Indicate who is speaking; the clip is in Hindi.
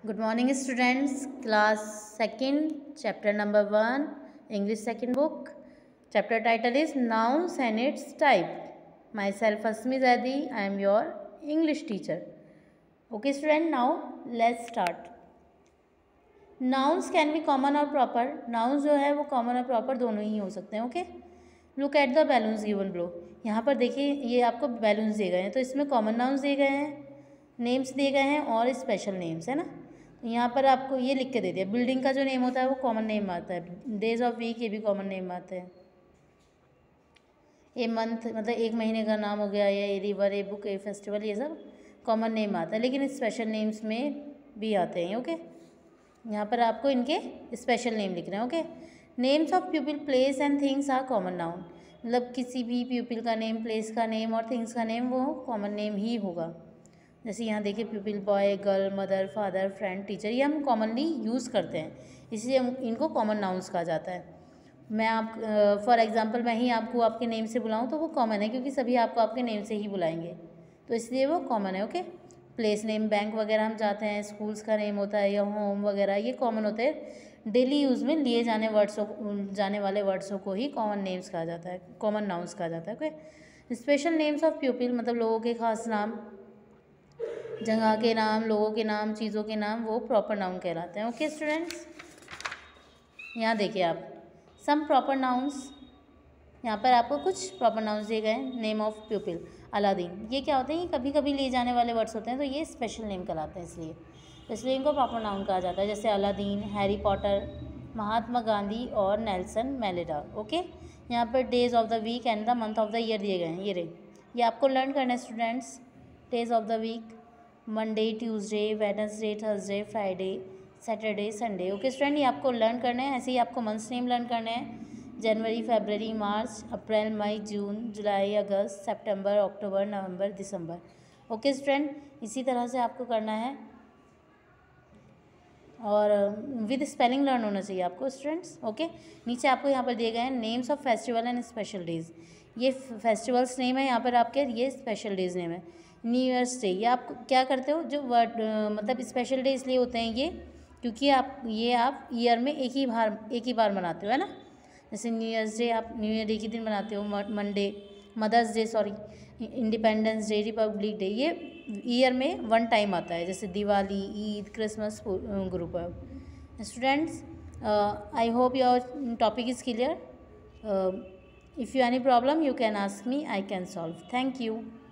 Speaker 1: Good morning, students. Class second, chapter number 1, English second book. Chapter title is Nouns and its type. Myself Asmi Zadi. I am your English teacher. Okay, student. Now let's start. Nouns can be common or proper. Nouns जो है वो common और proper दोनों ही हो सकते हैं. Okay. Look at the balloons given below. यहाँ पर देखिए ये आपको balloons दिए गए हैं, तो इसमें common nouns दिए गए हैं, names दिए गए हैं और special names है ना. यहाँ पर आपको ये लिख के दे दिया, बिल्डिंग का जो नेम होता है वो कॉमन नेम आता है, डेज ऑफ वीक ये भी कॉमन नेम आते हैं, ए मंथ मतलब एक महीने का नाम हो गया, या a river, a book, a festival, ये सब कॉमन नेम आता है, लेकिन स्पेशल नेम्स में भी आते हैं. ओके, यहाँ पर आपको इनके स्पेशल नेम लिख रहे हैं. Okay, names of people, place and things are common noun. मतलब किसी भी पीपल का नेम, प्लेस का नेम और थिंग्स का नेम वो कॉमन नेम ही होगा. जैसे यहाँ देखिए people, boy, girl, mother, father, friend, teacher, ये हम कॉमनली यूज़ करते हैं, इसलिए हम इनको कॉमन नाउन्स कहा जाता है. मैं आप फॉर एग्जांपल मैं ही आपको आपके नेम से बुलाऊं तो वो कॉमन है, क्योंकि सभी आपको आपके नेम से ही बुलाएंगे, तो इसलिए वो कॉमन है. ओके, प्लेस नेम, बैंक वगैरह हम जाते हैं, स्कूल्स का नेम होता है, या होम वगैरह, ये कॉमन होते हैं. डेली यूज़ में लिए जाने वाले वर्ड्सों को ही कॉमन नेम्स कहा जाता है, कॉमन नाउन्स कहा जाता है. Okay, special names of people मतलब लोगों के खास नाम, जगह के नाम, लोगों के नाम, चीज़ों के नाम, वो प्रॉपर नाउन कहलाते हैं. ओके स्टूडेंट्स, यहाँ देखिए आप सम प्रॉपर नाउन्स, यहाँ पर आपको कुछ प्रॉपर नाउन्स दिए गए हैं. नेम ऑफ पीपल, अलादीन, ये क्या होते हैं, ये कभी कभी लिए जाने वाले वर्ड्स होते हैं, तो ये स्पेशल नेम कहलाते हैं, इसलिए इनको प्रॉपर नाउन कहा जाता है. जैसे Aladdin, Harry Potter, Mahatma Gandhi और नेल्सन मैंडेला. ओके, यहाँ पर days of the week and the month of the year दिए गए हैं. ये आपको लर्न करना है students. Days of the week, Monday, Tuesday, Wednesday, Thursday, Friday, Saturday, Sunday. Okay student, ये आपको लर्न करना है. ऐसे ही आपको मंथ्स नेम लर्न करने हैं. जनवरी, फरवरी, मार्च, अप्रैल, मई, जून, जुलाई, अगस्त, सितंबर, अक्टूबर, नवंबर, दिसंबर. ओके स्टूडेंट, इसी तरह से आपको करना है, और विद स्पेलिंग लर्न होना चाहिए आपको स्टूडेंट्स. ओके, नीचे आपको यहाँ पर दिए गए हैं names of festival and special days. ये फेस्टिवल्स नेम है यहाँ पर आपके, ये स्पेशल डेज नेम है. न्यू ईयर्स डे, ये आप क्या करते हो, जो वर्ड मतलब स्पेशल डे इसलिए होते हैं ये, क्योंकि आप ईयर में एक ही बार मनाते हो, है ना. जैसे न्यू ईयर्स डे आप न्यू ईयर डे के दिन मनाते हो, Monday, mother's day, sorry, independence day, republic day, ये ईयर में वन टाइम आता है. जैसे Diwali, Eid, Christmas, Guru Parv. Students, I hope your topic is clear. If you any problem you can ask me, I can solve. Thank you.